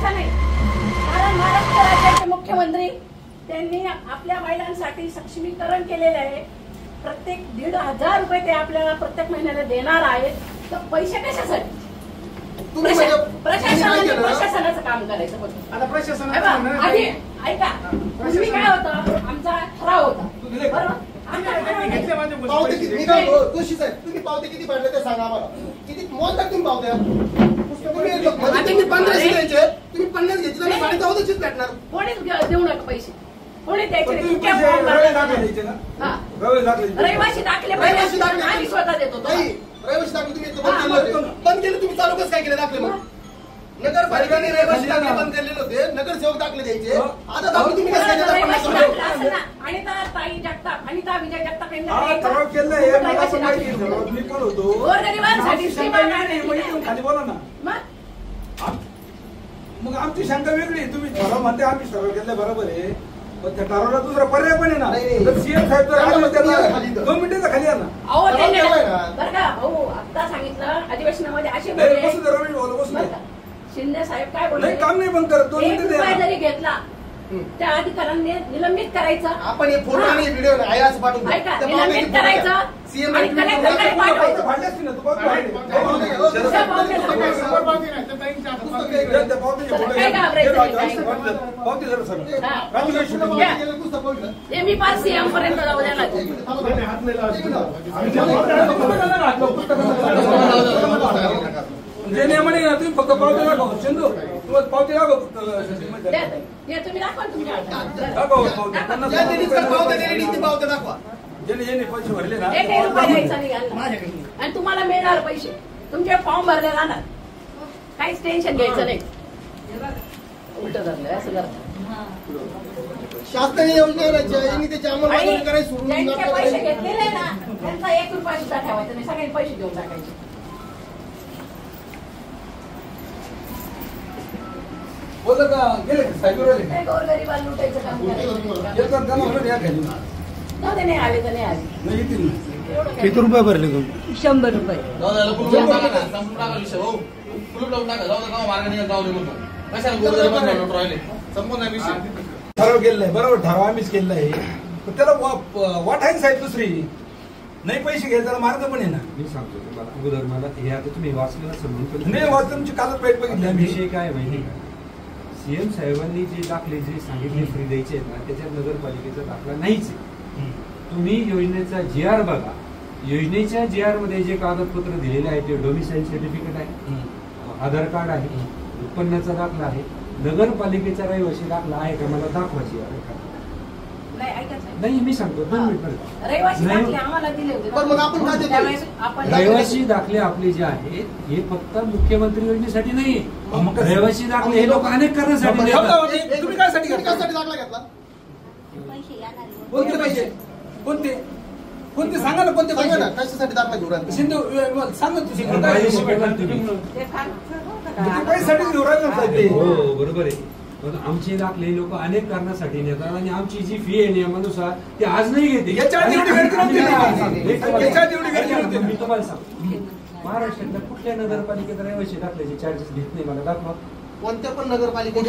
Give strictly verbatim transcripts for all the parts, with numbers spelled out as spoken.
पैसा नाही, कारण महाराष्ट्र राज्याचे मुख्यमंत्री त्यांनी आपल्या महिलांसाठी सक्षमीकरण केलेले आहे. प्रत्येक दीड हजार रुपये ते आपल्याला प्रत्येक महिन्याला देणार आहेत. तर पैसे कशासाठी? प्रशासनाने प्रशासनाचं काम करायचं होतं. आता प्रशासन आधी ऐका, तुम्ही काय होतं, आमचा ठराव होता बरोबर. तुम्ही पावते किती पाडले ते सांगा आम्हाला. किती मोजतात तुम्ही पावत्या? पंधराशे द्यायचे, तुम्ही पन्नास घेतले ना, साडे चौदाशेच भेटणार. कोणीच देऊ नका पैसे, कोणी द्यायचे रहिवासी दाखले रहिवासी दाखले आम्ही स्वतः देतो. रहिवासी दाखले तुम्ही बंद केले, तुम्ही चालू कसं काय केले दाखले? मग नगरपालिकेने रहिवासी दाखले बंद केलेले होते, नगरसेवक दाखले द्यायचे. आता दाखले तुम्ही कसं काय? अनिता ताई जगताप, अनिता विजय जगताप खाली बोला ना. मग आमची शंका वेगळी. तुम्ही ठराव म्हणते आम्ही ठराव केलं बरोबर आहे, पण त्या ठरावाला दुसरा पर्याय पण आहे ना. सीएम साहेब जर दोन मिनिटाचा खाली आहे ना. अहो बरं का भाऊ, आता सांगितलं अधिवेशनामध्ये असे बोलले. शिंदे साहेब काय बोलले, काम नाही बंद करत, दोन एक मिनिटं रुपया जरी घेतला त्या अधिकाऱ्यांनी निलंबित करायचं. आपण हे फोटो आणि व्हिडिओ आहे असं पाठवतो. ऐका, निलंबित करायचं आणि कलेक्टरकडे पाठवायचं. काय घाबरायचं मी पाच सीएम पर्यंत जाऊ द्या. जे नियमाने तुम्ही फक्त पावते दाखवा. सिंधू पावते दाखव फक्त. तुम्ही दाखवा तुमच्या दाखवा. ज्याने पैसे भरले ना, एक रुपया द्यायचा नाही आणि तुम्हाला मिळणार पैसे. तुमचे फॉर्म भरले जाणार, काहीच टेन्शन घ्यायचं नाही. उलट धरलंय असं करतात. शासनाने योजना त्याची अंमलबजावणी करायची सोडून ज्यांचे पैसे घेतलेले ना त्यांचा एक रुपया सुद्धा ठेवायचा नाही, सगळ्यांनी पैसे देऊन टाकायचे. बोलत का गेले सायबर वाले गोरगरिबाला लुटायचं काम करायचं. नाही आले तर नाही आले. किती रुपये भरले तुम्ही? शंभर रुपये. ठराव केलेला आहे बरोबर, ठराव आम्हीच केलेला आहे. त्याला वाट आहे साहेब दुसरी. नाही पैसे घ्यायचा मार्ग पण आहे ना. मी सांगतो तुम्हाला अगोदर मला हे आता तुम्ही वाचलं समजून नाही वाचलं, तुमची कालच पेट बघितली. विषय काय माहिती का, सीएम साहेबांनी जे दाखले जे सांगितले फ्री द्यायचे आहेत ना, त्याच्यात नगरपालिकेचा दाखला नाहीच आहे. तुम्ही योजनेचा जी आर बघा, योजनेच्या जी आर मध्ये जे कागदपत्र दिलेले आहे ते डोमिसाईल सर्टिफिकेट आहे, आधार कार्ड आहे, उत्पन्नाचा दाखला आहे. नगरपालिकेचा रहिवासी दाखला आहे का मला दाखवायची नाही. मी सांगतो दोन मिनिट. रहिवासी दाखले आपले जे आहेत हे फक्त मुख्यमंत्री योजनेसाठी नाही, रहिवासी दाखले हे लोक अनेक करण्यासाठी. तुम्ही काय दाखला घेतला? कोणते पैसे? कोणते कोणते सांगा ना, कोणते पैसे? कशासाठी दाखला घेऊ राहिले? सिंधू सांगा तू. पैशासाठी घेऊ राहिले. हो बरोबर आहे, पण आमचे दाखले लोक अनेक कारणासाठी नेतात आणि आमची जी फी आहे नियमानुसार ते आज नाही घेते. मी तुम्हाला सांगतो, महाराष्ट्रातल्या कुठल्या नगरपालिकेत रहिवासी दाखल्याचे चार्जेस घेत नाही. मला दाखवा. कोणत्या पण नगरपालिकेत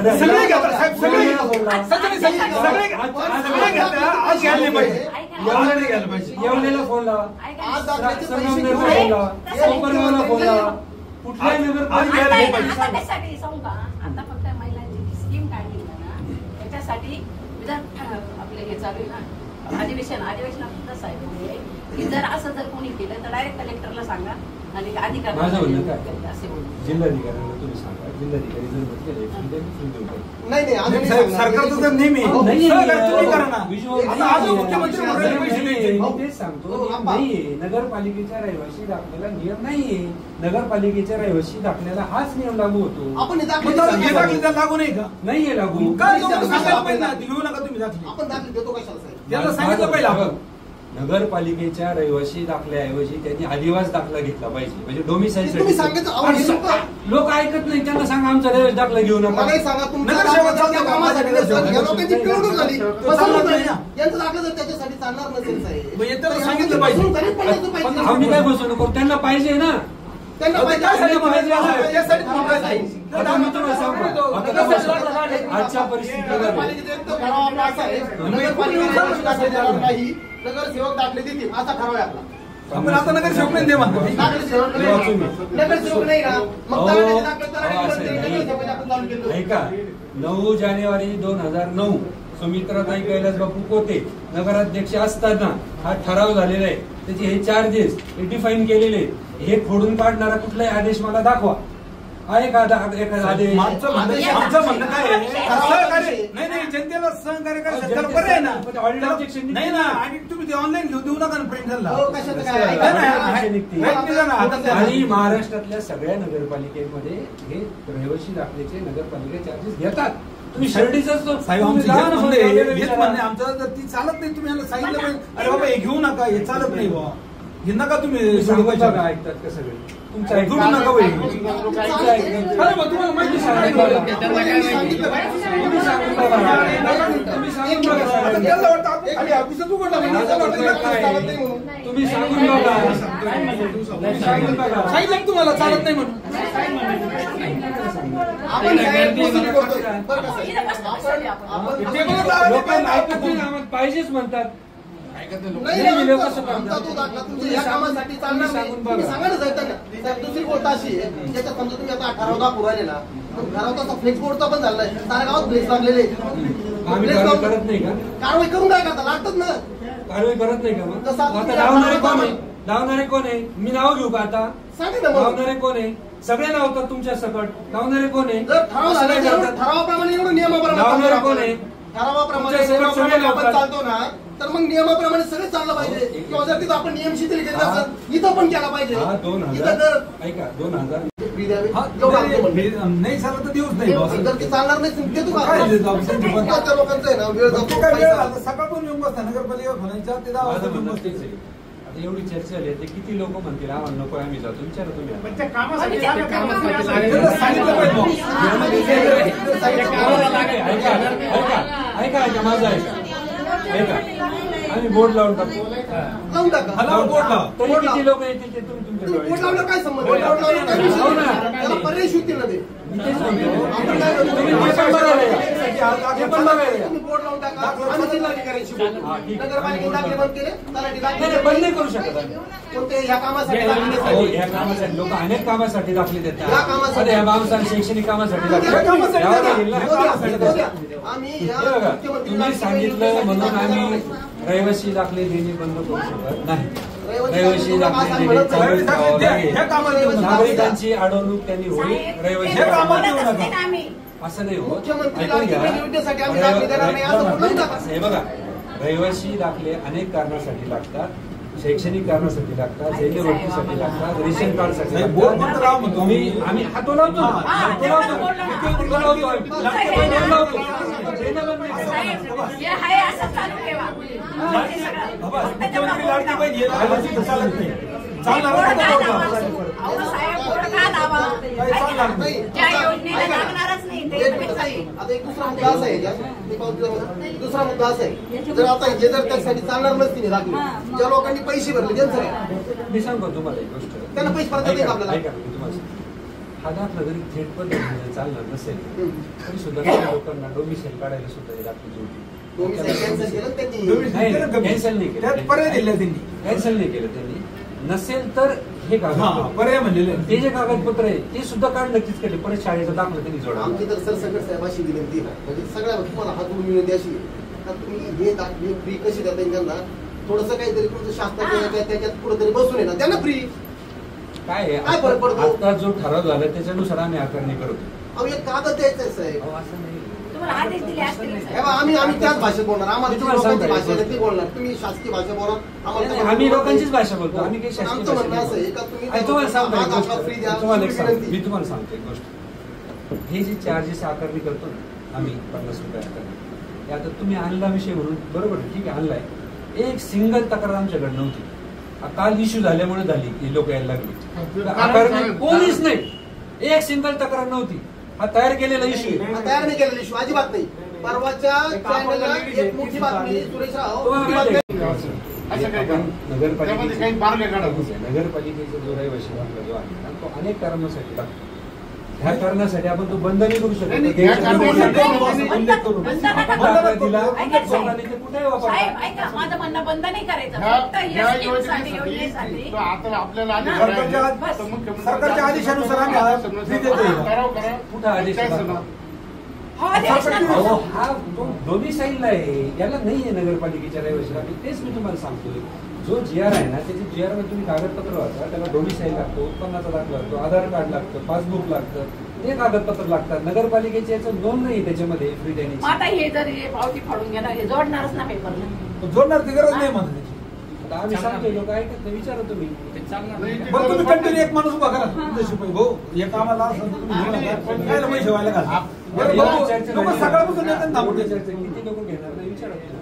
येवलेला फोन लावा, फोन लावा, कोपरगावला फोन लावा, कुठल्या नगरपालिकेत. आता फक्त महिलांची स्कीम काढली ना त्याच्यासाठी आपलं हे चालू आहे ना अधिवेशन. अधिवेशनात कसं आहे की जर असं जर कोणी केलं तर डायरेक्ट कलेक्टरला सांगा आणि अधिकारी असे बोलू. जिल्हाधिकाऱ्यांना तुम्ही सांगा, जिल्हाधिकारी जर म्हटले नाही सरकारचं तर नेहमी तेच सांगतो नाहीये. नगरपालिकेच्या रहिवासी दाखल्याला नियम नाहीये. नगरपालिकेच्या रहिवासी दाखल्याला हाच नियम लागू होतो. आपण लागू नाही का? नाहीये लागू. घेऊ नका तुम्ही दाखले. आपण दाखले देतो कशाला? त्याला सांगितलं पहिला. नगरपालिकेच्या रहिवासी दाखल्याऐवजी त्यांनी आदिवासी दाखला घेतला पाहिजे, म्हणजे डोमिसाईल. लोक ऐकत नाही, त्यांना सांगा आमचा रहिवासी दाखला घेऊ नका. त्याच्यासाठी चालणार नसेल साहेब. सांगितलं पाहिजे. आम्ही काय बसवणूक करू, त्यांना पाहिजे ना. त्यांना पाहिजे. आता मी तुम्हाला सांगतो, आजच्या परिस्थितीमध्ये नगरपालिकेचा एक तर ठराव आपला असा आहे, नगरपालिकेला रहिवासी दाखले देणार नाही, नगरसेवक दाखले देतील असा ठराव आहे आपला. आपण आता नगरसेवक नाही दे म्हणतो. नगरसेवक नाही नगरसेवक नाही ना मग अहो, तलाठीचे दाखले तलाठी अहो, असं करतील, नाही. नगरसेवक दाखले चालू केलं. ऐका नऊ जानेवारी दोन हजार नऊ सुमित्राताई कैलास बापू कोते नगराध्यक्ष असताना हा ठराव झालेला आहे. त्याचे हे चार्जेस हे डिफाईन केलेले आहेत. हे खोडून काढणारा कुठलाही आदेश मला दाखवा. आहे का आता एखादा आदेश? आमचं म्हणणं आमचं म्हणणं काय आहे? सहकार्य नाही नाही जनतेला सहकार्य करा, सरकार पर्याय ना नाही ना. आणि तुम्ही ते ऑनलाईन घेऊन देऊ नका ना प्रिंट झाला. हो, कशाचं काय? नाही, ऐका नाही, ना. नाही, निघते. माहिती आहे ना, आता आणि महाराष्ट्रातल्या सगळ्या नगरपालिकेमध्ये हे रहिवासी दाखल्याचे नगरपालिका चार्जेस घेतात. तुम्ही शिर्डीचाच तो साहेब तुम्ही आमचं जा हेच ना, म्हणणं आहे, विचारा. हेच म्हणणं आहे आमचं. जर ती चालत नाही तुम्ही यांना सांगितलं पाहिजे, अरे बाबा हे घेऊ नका, हे चालत नाही बाबा, हे नका तुम्ही तुम्ही सोडू सांगू पाहिजे. नका, ऐकतात का सगळे तुमचं जोडू ऐकतात. नका बाई. अरे बा, तुम्हाला माहिती सांगायला तुम्ही सांगून बघा. तुम्ही सांगून बघा आता सगळ्यांना. त्यांना वाटतं आपण खाली ऑफिसात उघडलं म्हणजे माझं त्यांना म्हणणं वाटतं काय चालत नाही म्हणून. आहे? तुम्ही सांगून बघा. सांगून बघा. सांगितलं ना तुम्हाला चालत नाही म्हणून. आपण साहेब वसुली करतोय. बरं का साहेब? इथं बसतो, बसतो आपण. आपण- टेबलवर लावा, लोकांना ऐकत नाही, आम्हाला पाहिजेच म्हणतात. नाही, नाही, लोकं आमचा- कसं आमचा तो दाखला तुमच्या या कामासाठी चालणार तुम्ही नाही. सांगून तुम्ही बघा. सांगा ना साहेब त्यांना. साहेब, दुसरी गोष्ट अशी आहे, ज्याच्यात समजा तुम्ही आता ठराव दाखवून राहिले ना, तर ठराव तसा फ्लेक्स बोर्डचा पण झालाय. साऱ्या गावात फ्लेक्स लागलेले आहेत. आम्ही फ्लेक्स कारवाई लावून- करत नाही का? कारवाई करून काय करता लागतात ना. कारवाई करत नाही का मग? तसं आता आता तुम्ही लावणारे आता- कोण आहे? लावणारे कोण आहे? मी नाव घेऊ का आता? सांगा ना मग. लावणारे कोण आहे? सगळे लावतात तुमच्या सकट. लावणारे कोण आहे? जर ठराव असं झाला नाही तर करतात. ठरावाप्रमाणे एवढं नियमाप्रमाणे लावणारे चालतो कोण आपण. आहे? ठरावाप्रमाणे तुमच्या सगळं नियमाप्रमाणे सगळे आपण लावतात. चालतो ना, तर मग नियमाप्रमाणे सगळे चाललं पाहिजे. हो, एक- किंवा जर तिथं आपण नियम शिथिल केले हा. तर इथं पण केला पाहिजे. हा दोन इथं हजार जर ऐका दोन हजार फ्री द्यावे हा, एवढं आमचं म्हणणं आहे. नाही नाही चालत तर देऊच नाही बॉस. जर ते चालणार नाही देतो का काय आपण? देतो आपण? त्यांची पण- त्या लोकांचं आहे ना वेळ ते जातो काय वेळ पैसा. झाला, सकाळपासून येऊन बसता नगरपालिका खोलायच्या ते दहा माझं वाजता येऊन म्हणणं बसते. तेच आहे. आता एवढी चर्चा झाली ते किती लोक म्हणतील आम्हाला नको आम्ही जातो विचारा तुम्ही आता. त्यांना सांगितलं पाहिजे बॉस. ऐका ऐका ऐका ऐका माझं ऐका ऐका आम्ही बोर्ड लावून टाकू. लावून टाका. हा, लावा, बोर्ड लावा. तरी बोर्ड किती लावा. लोक येतील ते तुम्ही तुमच्या तुम्ही बोट डोळ्यात लावलं काय संबंध? बोट बोट लावलं काय विषय? लावू ना. त्याला पर्याय शोधतील ना ते. मी तेच म्हणतो. आपण काय करतो? तुम्ही ते पण बघायला या. ते पण बघायला या. तुम्ही बोर्ड लावून टाका. आम्ही जिल्हाधिकाऱ्यांशी बोलू. हा, ठीक आहे. नगरपालिकेने दाखले बंद केले. तलाठी नाही नाही, बंद दाखले नाही करू शकत आम्ही. कोणते ह्या कामासाठी अहो, दाखले या कामासाठी लोक अनेक कामासाठी दाखले देतात. या कामासाठी. आता या बाबासाहेब शैक्षणिक कामासाठी या दाखले कामासाठी द्यावं द्या. लागेल ना. हो द्या, हो द्या. आम्ही या हे बघा, मुख्यमंत्री तुम्ही सांगितलं दाखले म्हणून आम्ही दाखले रहिवासी दाखले देणे बंद करू शकत नाही. रहिवासी रहिवासी दाखले दाखले म्हणत देणे नाही. चालू ठेवावं लागेल. ह्या कामाला देऊ नका. नागरिकांची अडवणूक त्यांनी होईल. साहेब, रहिवासी ते हे कामात बोलत देऊ नका. असते ना आम्ही. असं नाही होत. मुख्यमंत्री ऐकून घ्या. दाखले योजनेसाठी आम्ही दाखले देणार नाही असं बोलू नका. हे बघा रहिवासी दाखले अनेक कारणासाठी लागतात. शैक्षणिक कारणासाठी लागतात, सैन्य भरतीसाठी लागतात, रेशन कार्डसाठी नाही, बोर्ड बंद राहा लागतात. म्हणतो. तुम्ही आम्ही हातो लावतो हा, हातो तेव्हा लावतो बोर्ड लावतो. हातो लावतो आम्ही. बोर्ड लावतो. देणं बंद नाही करत. साहेब, हे आहे असं चालू ठेवा. हे सगळं. बाबा, फक्त मुख्यमंत्री तेवढं लाडकी बहीण हे लावायची तर चालत नाही. चालणार बोर्ड नाही का तर लावा? बोर्ड लावा. अहो, साहेब, बोर्ड का लावा? काही चालणार नाही. ज्या योजनेला लागणारच नाही ते एक मिनिट ताई, आता एक दुसरा मुद्दा असा आहे याच्यात. मी पाहतो जरा. दुसरा मुद्दा असा आहे जर आता हे जर त्यासाठी चालणार नसतील दाखले ज्या लोकांनी पैसे भरले त्यांचं काय? मी सांगतो तुम्हाला एक गोष्ट. त्यांना पैसे परत देतील ऐका, आपल्याला. ऐका, मी तुम्हाला सांगतो. हा दाखला जरी थेट पद्धतीने चालणार नसेल हम्म. तरी सुद्धा काही लोकांना डोमिसाईल काढायला सुद्धा हे दाखले जोडतील. दोन्ही साईड कॅन्सल केलं त्यांनी. तुम्ही- नाही, कॅन्सल नाही केलं. त्यात पर्याय दिले त्यांनी. कॅन्सल नाही केलं त्यांनी. नसेल तर हे हा, कागद पर्याय म्हणलेले. ते जे कागदपत्र आहे ते सुद्धा काढ नक्कीच केले. परत शाळेचा दाखला त्यांनी जोडा. आमची तर सरसकट साहेब अशी विनंती आहे म्हणजे सगळ्या तुम्हाला हात जोडून विनंती अशी आहे का तुम्ही हे दाखले फ्री कशी देता येईल त्यांना थोडंसं काहीतरी तुमचं शास्त्राच्या त्याच्यात कुठेतरी बसून आहे ना त्यांना फ्री. काय आहे, काय फरक पडतो? आता आता जो ठराव झाला त्याच्यानुसार आम्ही आकारणी करतो. अहो एक कागद द्यायचं आहे साहेब. अहो, असं नाही. तुम्हाला आदेश दिले असतील ना, हे साहेब. बघा, आम्ही आम्ही त्याच भाषेत बोलणार आम्हाला मी जी तुम्हाला लोकांची सांगतो. भाषा आहे ती बोलणार तुम्ही शासकीय भाषा बोला नाही, नाही, आम्ही लोकांचीच भाषा बोलतो. आम्ही काही शासकीय आमचं भाषा म्हणणं असं आहे नाही का तुम्ही आणि तुम्हाला सांगतो एक हा दाखला गोष्ट. फ्री द्या तुम्हाला एक सांगतो. विनंती. मी तुम्हाला सांगतो एक गोष्ट. हे जे चार्जेस आकारणी करतो ना आम्ही पन्नास रुपये आकारणी हे आता तुम्ही आणला विषय म्हणून बरोबर आहे, ठीक आहे आणलाय. एक सिंगल तक्रार आमच्याकडे नव्हती. आ, काल इश्यू झाल्यामुळे झाली ही लोक यायला लागली. आकारणी कोणीच नाही. एक सिंगल तक्रार नव्हती. हा तयार केलेला इश्यू आहे. हा, तयार नाही केलेला इश्यू अजिबात नाही. परवाच्या चॅनलला एक मोठी बातमी सुरेश राव तुम्हाला मोठी माहिती बातमी आहे का? आपण नगरपालिकेचा नगरपालिकेचा जो रहिवासी दाखला जो आहे ना तो अनेक कारणासाठी लागतो. ह्या कारणासाठी आपण तो बंद नाही करू शकत. नाही, नाही, ते ह्या आपण कारणासाठी उल्लेख करू. बंद नका आपण करू. दाखला दिला, ऐका साहेब. कोणाला ते कुठेही वापरता. साहेब ऐका, माझं म्हणणं बंद नाही करायचं. ह्या- फक्त ह्या या स्कीमसाठी, योजनेसाठी योजनेसाठी तो आता आपल्याला आधी सरकारच्या करायचं. बस. तर मुख्यमंत्री- सरकारच्या आदेशानुसार आम्ही हा फ्री देतोय. करावं, करावं. कुठं आदेश काय दाखवा? सांगणार? हो, आदेश नका. अहो, हा तो दोन्ही साईडला आहे. याला नाही आहे नगरपालिकेच्या रहिवाशाला. मी तेच मी तुम्हाला सांगतोय. जो जी आर आहे ना, त्याच्या जी आर मध्ये तुम्ही कागदपत्र वाचा. त्याला डोमिसाईल लागतो, उत्पन्नाचा दाखला लागतो, आधार कार्ड लागतं, पासबुक लागतं, ते कागदपत्र लागतात. नगरपालिकेचे याचं नोंद नाही त्याच्यामध्ये फ्री मग देण्याची. आता हे जर हे पावती फाडून घेणार, हे जोडणारच ना पेपरला. जोडणार ती गरज नाही म्हणत त्याची. आता आम्ही सांगतोय, लोक ऐकत नाही. विचारा तुम्ही. बरं तुम्ही कंटिन्यू एक माणूस उभा करा तुमच्या शिपाई भाऊ हे कामाला असं तर तुम्ही घेऊन जा. कायला पैसे व्हायला घाला. बरं या भाऊ चर्चेला लोकं सकाळपासून येतात ना पुढे मोठे चर्चा किती लोक घेणार नाही विचारा तुम्ही.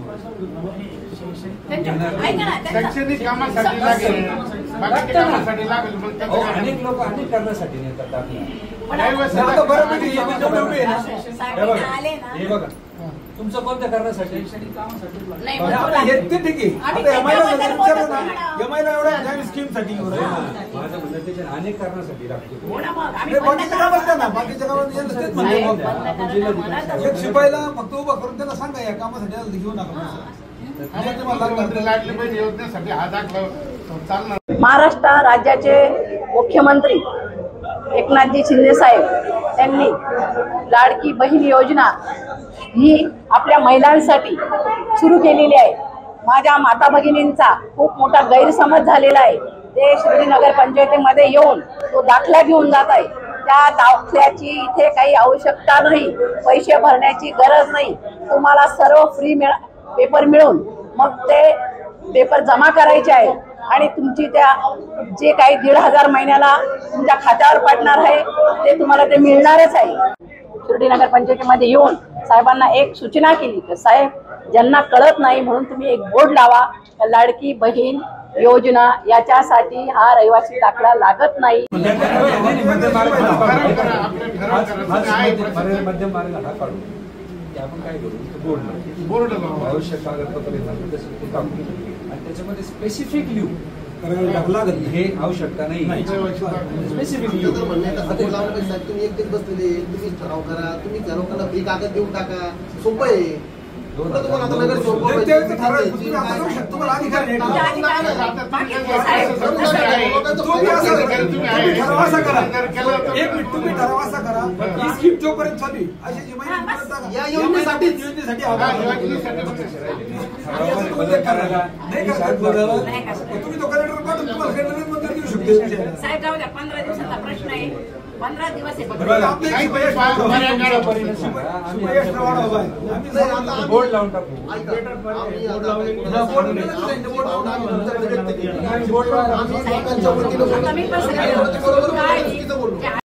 त्यांच्या- ऐका ना, त्यांचा- शैक्षणिक कामासाठी लागेल, बाकीच्या कामासाठी लागेल. मग त्याचं अहो, काय? अनेक लोक अनेक कारणासाठी नेतात दाखला. पण रहिवासी आता लागेल. बऱ्यापैकी हे म्हणजे जेवढे उभे आहे ना, साहेब हे बघा, आले ना. हे बघा. तुमचं कोणत्या कारणासाठी? नाही, आणि मग आता हे ते ठीक आहे. आम्ही आता एमआयला त्याच्याबद्दल जर विचारलं बोलत ना, नाही. एमआयला एवढ्या आम्ही स्कीमसाठी घेऊन राहिलो. माझं म्हणणं त्याच्या अनेक कारणासाठी लागतो. हो ना, मग आम्ही नाही, बंद बाकीच्या करा. गावात ना बाकीच्या गावात यांचं तेच म्हणणं आहे साहेब, मग. बंद आपण करा जिल्हा ना, म्हणा अधिकारी- तर- एक शिपाईला फक्त उभा करून त्याला सांगा या कामासाठी याला घेऊ नका पैसे. आम्हाला मुख्यमंत्री लाडली बहीण योजनेसाठी हा दाखला चालणार. महाराष्ट्र राज्याचे मुख्यमंत्री एकनाथजी शिंदे साहेब त्यांनी लाडकी बहीण योजना ही आपल्या महिलांसाठी सुरू केलेली आहे. माझ्या माता भगिनींचा खूप मोठा गैरसमज झालेला आहे. ते शिर्डी नगर पंचायतीमध्ये येऊन तो दाखला घेऊन जात आहे. त्या दाखल्याची इथे काही आवश्यकता नाही, पैसे भरण्याची गरज नाही. तुम्हाला सर्व फ्री मिळ पेपर मिळून मग ते पेपर जमा करायचे आहे आणि तुमची त्या जे काही दीड हजार महिन्याला तुमच्या खात्यावर पडणार आहे ते तुम्हाला ते मिळणारच आहे. शिर्डी नगर पंचायतीमध्ये येऊन साहेबांना एक सूचना केली की साहेब, ज्यांना कळत नाही म्हणून तुम्ही एक बोर्ड लावा, लाडकी बहीण योजना याच्यासाठी हा रहिवासी दाखला लागत नाही. मध्यम मार्ग हा ठराव काढू. करा, आपले ठराव हाच- करा. हाच तुम्ही आहे मध्यम- प्रशासन. मध्यम मार्ग हा काढू. ते आपण काय करू बोर्ड लावू. बोर्ड लावा. आवश्यक कागदपत्र येतात तसं ते काम करू. आणि त्याच्यामध्ये स्पेसिफिक लिहू लागत हे आवश्यकता नाही. स्पेसिफिक लिहू. तुमचं तर म्हणणं आहे का, समोर लावलं पाहिजे साहेब, तुम्ही एकटेच बसलेले, तुम्हीच ठराव करा, तुम्ही त्या लोकांना फ्री कागद देऊन टाका, सोपं आहे. दोन पुढं तुम्हाला आता नगर सोपं नाही, पाहिजे. ते- ते ठरवायचं. तुम्ही आता करू शकता. तुम्हाला अधिकार आहे. तुमच्या अधिकार- आता बाकी तुम्ही साहेब, काय- तुम्ही तुम्ही आहे. तुम्ही असं करा. तुम्ही आहे. तुम्ही ठराव असा करा. जर केलं तर- एक मिनिट तुम्ही ठराव असा करा. ही स्कीम जोपर्यंत चालू आहे, अशी जी महिने हा, बस. परत टाका. या योजनेसाठीच. योजनेसाठी हा, आभार. योजनेसाठी पण ठरावामध्ये बदल करायला नाही करतात सात बदल. बदल. नाही करतात. मग तुम्ही तो कलेक्टर पाठवून तुम्हाला कलेक्टर मंजूर देऊ शकतो. साहेब जाऊ द्या, पंधरा दिवसाचा प्रश्न आहे. पंधरा दिवस आहे. बरं, आपलं एक काही शिपाई पैसे extra बऱ्या काळात वाढवा. परिणाम सांगा. आम्ही शिपाई extra वाढवा. आम्ही नाही, आता आम्ही- बोर्ड लावून टाकू. ऐका, आम्ही आता बोर्ड काही- लावून- बोर्ड लावून- बोर्ड लावून- आम्ही तुमच्याकडे व्यक्त केली. आम्ही बोर्ड लावून- आम्ही लोकांच्या वतीनं बोलतो. आता मी पण आम्ही सगळं- बरोबर काय- चुकीचं बोललो.